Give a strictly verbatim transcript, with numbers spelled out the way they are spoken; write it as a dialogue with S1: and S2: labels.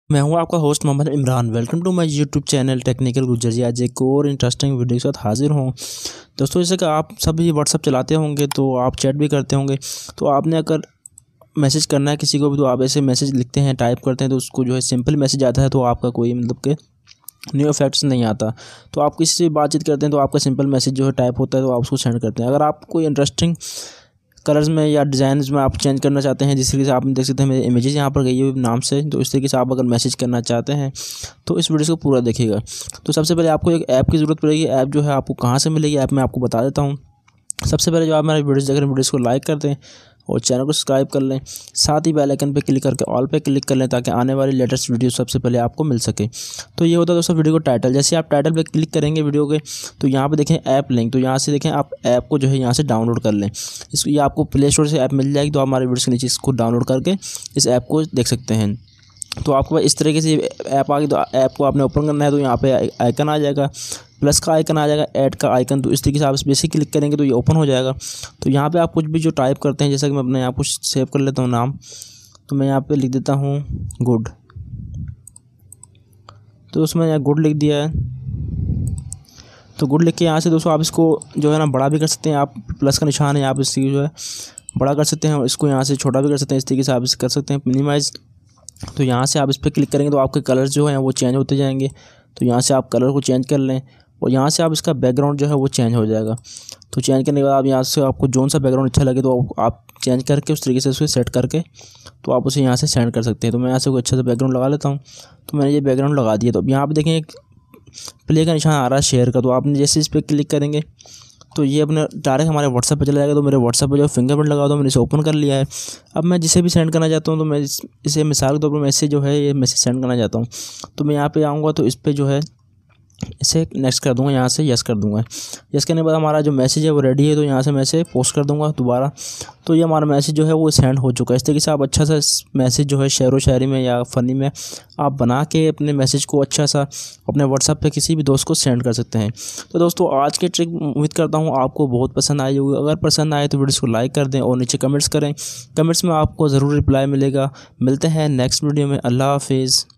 S1: मैं हूं आपका host Mohammad Imran. Welcome to my YouTube channel Technical Gujjar ji. आज एक और इंटरेस्टिंग वीडियो के साथ हाजिर हूं दोस्तों। जैसे कि आप सभी व्हाट्सअप चलाते होंगे तो आप चैट भी करते होंगे, तो आपने अगर मैसेज करना है किसी को भी तो आप ऐसे मैसेज लिखते हैं, टाइप करते हैं, तो उसको जो है सिंपल मैसेज आता है, तो आपका कोई मतलब के न्यू इफेक्ट्स नहीं आता। तो आप किसी से बातचीत करते हैं तो आपका सिंपल मैसेज जो है टाइप होता है, तो आप उसको सेंड करते हैं। अगर आप कोई इंटरेस्टिंग कलर्स में या डिज़ाइंस में आप चेंज करना चाहते हैं, जिस तरीके से आप देख सकते हैं मेरे इमेजेस यहाँ पर गई हुई नाम से, तो इस तरीके से आप अगर मैसेज करना चाहते हैं तो इस वीडियो को पूरा देखिएगा। तो सबसे पहले आपको एक ऐप की ज़रूरत पड़ेगी। ऐप जो है आपको कहाँ से मिलेगी, ऐप मैं आपको बता देता हूँ। सबसे पहले जो आप मेरे वीडियोस देख रहे हैं, वीडियोस को लाइक कर दें और चैनल को सब्सक्राइब कर लें। साथ ही बेल आइकन पे क्लिक करके ऑल पे क्लिक कर लें ताकि आने वाली लेटेस्ट वीडियो सबसे पहले आपको मिल सके। तो ये होता है दोस्तों वीडियो को टाइटल। जैसे आप टाइटल पे क्लिक करेंगे वीडियो के, तो यहाँ पे देखें ऐप लिंक, तो यहाँ से देखें आप ऐप को जो है यहाँ से डाउनलोड कर लें। इसको ये आपको प्ले स्टोर से ऐप मिल जाएगी, तो आप हमारे वीडियो के नीचे इसको डाउनलोड करके इस ऐप को देख सकते हैं। तो आपको इस तरीके से ऐप आ गई, तो ऐप को आपने ओपन करना है, तो यहाँ पे आइकन आ जाएगा, प्लस का आइकन आ जाएगा, ऐड का आइकन। तो इस तरीके से आप इस बेसिक क्लिक करेंगे तो ये ओपन हो जाएगा। तो यहाँ पे आप कुछ भी जो टाइप करते हैं, जैसा कि मैं अपने यहाँ कुछ सेव कर लेता हूँ नाम, तो मैं यहाँ पे लिख देता हूँ गुड। तो उसमें यहाँ गुड लिख दिया है। तो गुड लिख के यहाँ से दोस्तों आप इसको जो है ना बड़ा भी कर सकते हैं। आप प्लस का निशान है, आप इसकी जो है बड़ा कर सकते हैं और इसको यहाँ से छोटा भी कर सकते हैं। इस तरीके से आप इसे कर सकते हैं मिनिमाइज़। तो यहाँ से आप इस पर क्लिक करेंगे तो आपके कलर्स जो हैं वो चेंज होते जाएंगे। तो यहाँ से आप कलर को चेंज कर लें और यहाँ से आप इसका बैकग्राउंड जो है वो चेंज हो जाएगा। तो चेंज करने के बाद आप यहाँ से आपको जोन सा बैकग्राउंड अच्छा लगे तो आप चेंज करके उस तरीके से उसको सेट करके तो आप उसे यहाँ से सेंड कर सकते हैं। तो मैं यहाँ से कोई अच्छा सा बैकग्राउंड लगा लेता हूँ। तो मैंने ये बैकग्राउंड लगा दिया। तो अब यहाँ पर देखें एक प्ले का निशान आ रहा है शेयर का, तो आपने जैसे इस पर क्लिक करेंगे तो ये अपने डायरेक्ट हमारे व्हाट्सएप पे चला जाएगा। तो मेरे व्हाट्सएप पे जो फिंगरप्रिंट लगा हुआ, मैंने इसे ओपन कर लिया है। अब मैं जिसे भी सेंड करना चाहता हूँ, तो मैं इसे मिसाल के तौर पर मैसेज जो है ये मैसेज सेंड करना चाहता हूँ, तो मैं यहाँ पे आऊँगा तो इस पर जो है इसे नेक्स्ट कर दूंगा, यहाँ से यस कर दूंगा। यस करने के बाद हमारा जो मैसेज है वो रेडी है, तो यहाँ से मैं इसे पोस्ट कर दूंगा दोबारा। तो ये हमारा मैसेज जो है वो सेंड हो चुका है। इस तरीके से आप अच्छा सा मैसेज जो है शेर व शायरी में या फ़नी में आप बना के अपने मैसेज को अच्छा सा अपने व्हाट्सएप पे किसी भी दोस्त को सेंड कर सकते हैं। तो दोस्तों आज की ट्रिक उम्मीद करता हूँ आपको बहुत पसंद आई होगी। अगर पसंद आए तो वीडियो को लाइक कर दें और नीचे कमेंट्स करें। कमेंट्स में आपको ज़रूर रिप्लाई मिलेगा। मिलते हैं नेक्स्ट वीडियो में। अल्लाह हाफिज़।